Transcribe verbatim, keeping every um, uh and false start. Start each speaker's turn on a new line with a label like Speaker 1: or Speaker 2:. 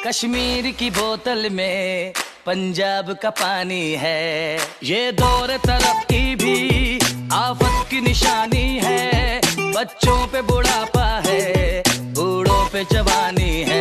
Speaker 1: कश्मीर की बोतल में पंजाब का पानी है। ये दौर तरक्की भी आफत की निशानी है। बच्चों पे बुढ़ापा है, बूढ़ों पे जवानी है।